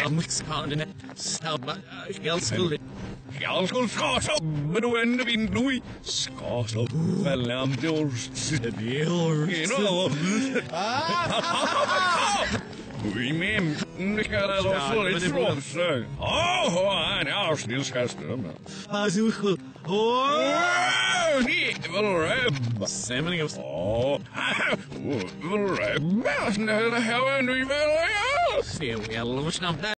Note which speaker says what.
Speaker 1: Skåne, snabba, jag skulle
Speaker 2: skasa, men då ändå vi skasa, mellan we mean, det ska det vara lite från. Han är snillskastarna.
Speaker 1: Azul.
Speaker 2: Ni vill räbba.
Speaker 1: Sämning av...
Speaker 2: Vill räbba. Snälla, här är nu väl jag.
Speaker 1: Se, vi är snabbt.